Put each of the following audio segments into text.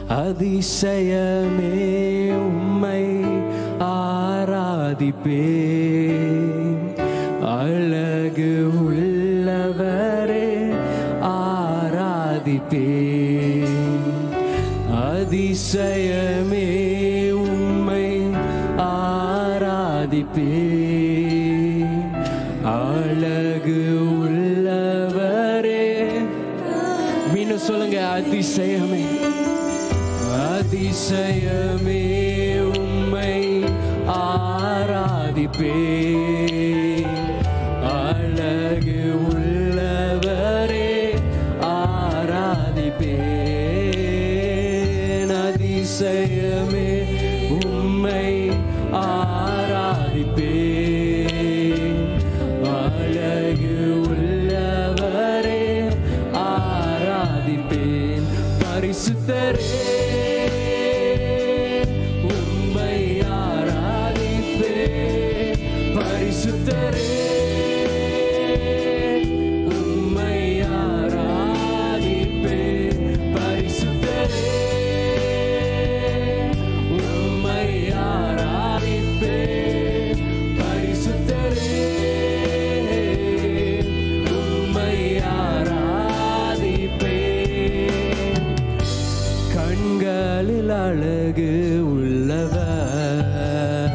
அதிசயமே உம்மை ஆராதிப்பேன். அழகு உள்ளவரே ஆராதிப்பேன். அதிசயமே உம்மை ஆராதிப்பேன். அழகு உள்ளவரே. மீண்டும் சொல்லுங்க, அதிசயமே அதிசயமே உம்மை ஆராதிப்பேன். அழகு உள்ளவரே ஆராதிப்பேன். அதிசயமே உம்மை ஆராதிப்பேன். அழகு உள்ளவரே ஆராதிப்பேன். பரிசுத்தரே அழகு உள்ளவர்,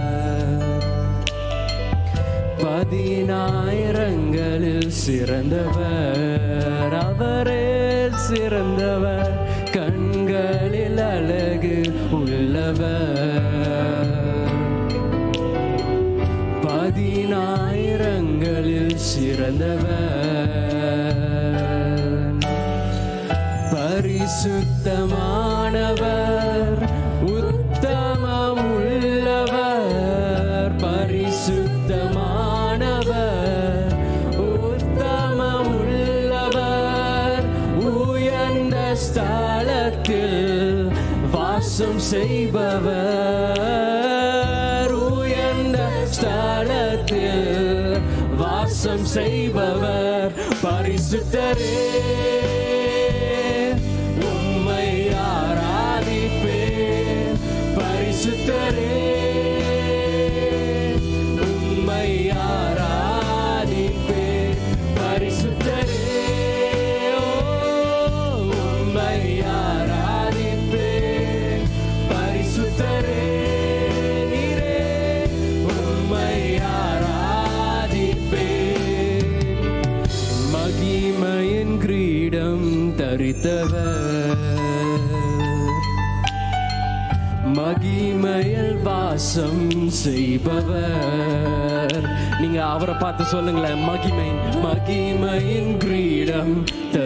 பதினாயிரங்களில் சிறந்தவர், அவரே சிறந்தவர். கண்களில் அழகு உள்ளவர், பதினாயிரங்களில் சிறந்தவர். பரிசுத்தமானவர், உத்தமம் உள்ளவர். பரிசுத்தமானவர், உத்தமம் உள்ளவர். உயர்ந்த ஸ்தலத்தில் வாசம் செய்பவர். உயர்ந்த ஸ்தலத்தில் வாசம் செய்பவர். பரிசுத்தரே பரிசுத்தரே உம்மை ஆராதிப்பேன். பரிசுத்தரே உம்மை ஆராதிப்பேன். பரிசுத்தரே நீரே உம்மை ஆராதிப்பேன். மகிமையின் கிரீடம் தரித்தவர், மகிமையில் வாசம் செய்பவர். நீங்க அவரை பார்த்து சொல்லுங்களேன், மகிமையின் கிரீடம்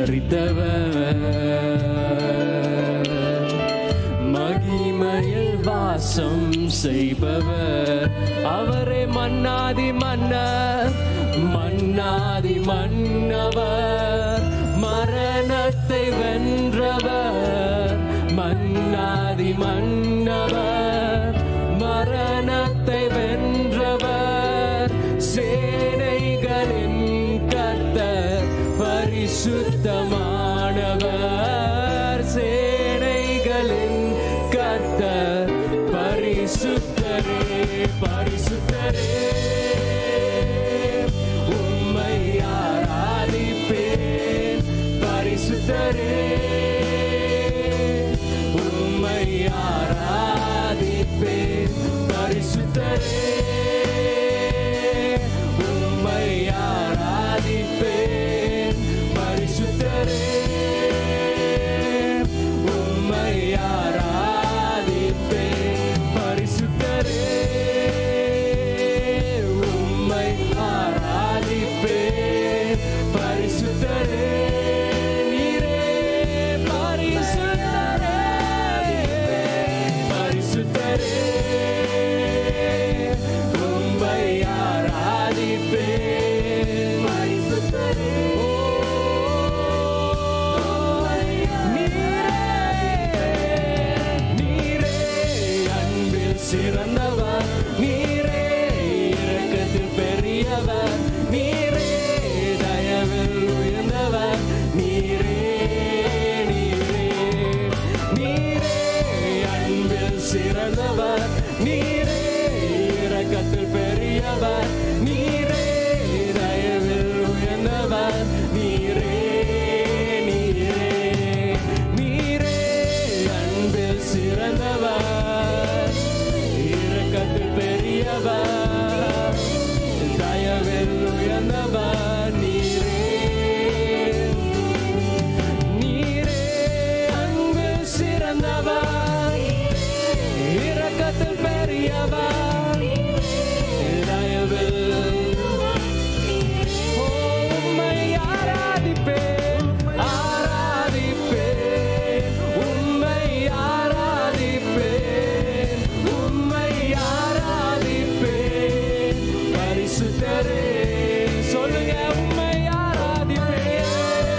தரித்தவர், மகிமையில் வாசம் செய்பவர். அவரே மன்னாதி மன்னர், மன்னாதி மன்னவர், மரணத்தை வென்றவர். மன்னாதி மன்னவர், மரணத்தை வென்றவர். சேனைகளின் கர்த்தர், பரிசுத்தமானவர். சேனைகளின் கர்த்தர், பரிசுத்தரே. பரிசுத்தரே உம்மை ஆராதிப்பேன். பரிசுத்தரே ஆராதிப்பேன். பரிசுத்தரே உம்மை ஆராதிப்பேன். பரிசுத்தரே உம்மை ஆராதிப்பேன். பரிசுத்தரே நீரே இரக்கத்தில் பெரியவர், நீரே தயவில் உயர்ந்தவர், நீரே நீரே நீரே அன்பில் சிறந்தவர், இரக்கத்தில் பெரியவர், தயவில் உயர்ந்தவர், நீரே நீரே அன்பில் சிறந்தவர், இரக்கத்தில் பெரியவர், தயவில் உம்மை ஆராதிப்பேன் ஆராதிப்பேன் உம்மை ஆராதிப்பேன் உம்மை ஆராதிப்பேன் பரிசுத்தரே சொல்லுங்க உம்மை ஆராதிப்பேன்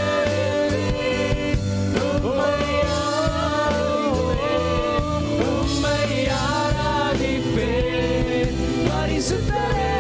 உம்மை ஆராதிப்பேன் பரிசுத்தரே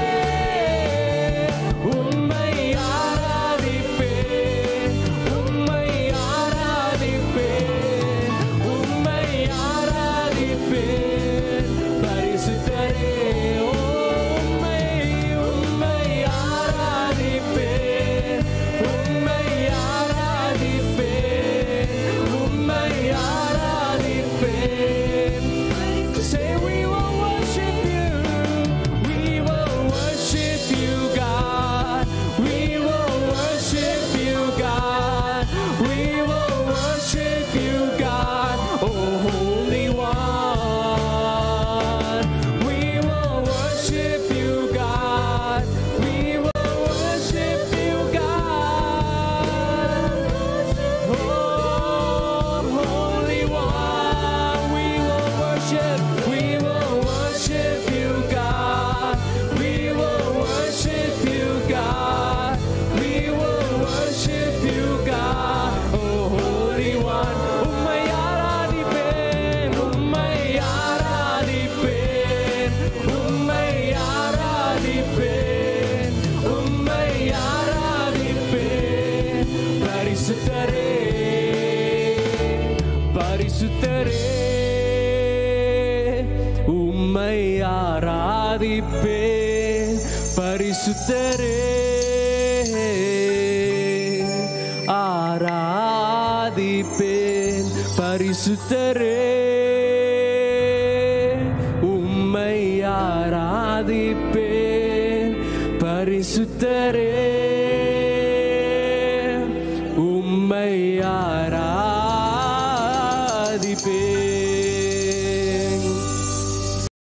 உம்மை ஆராதிப்பேன் உம்மை ஆராதிப்பேன் உம்மை ஆராதிப்பேன் பரிசுத்தரே உம்மை உம்மை ஆராதிப்பேன் உம்மை ஆராதிப்பேன் உம்மை ஆராதிப்பேன். Say we will worship you, we will worship you God, we will worship you God, we will worship you God, oh Holy One, we will worship you God, we will worship you God, oh Holy One, we will worship you God, we will worship you God, we will worship you God, oh Holy One, உம்மை ஆராதிப்பேன் உம்மை ஆராதிப்பேன் உம்மை ஆராதிப்பேன் உம்மை ஆராதிப்பேன் பரிசுத்தரே பரிசுத்தரே உம்மை ஆராதிப்பேன் பரிசுத்தரே ஆராதிப்பேன் பரிசுத்தரே உம்மை ஆராதிப்பேன் பரிசுத்தரே உம்மை ஆராதிப்பேன்